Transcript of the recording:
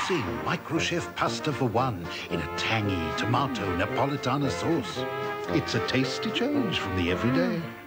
Introducing Microchef pasta for one in a tangy tomato Napolitana sauce. It's a tasty change from the everyday.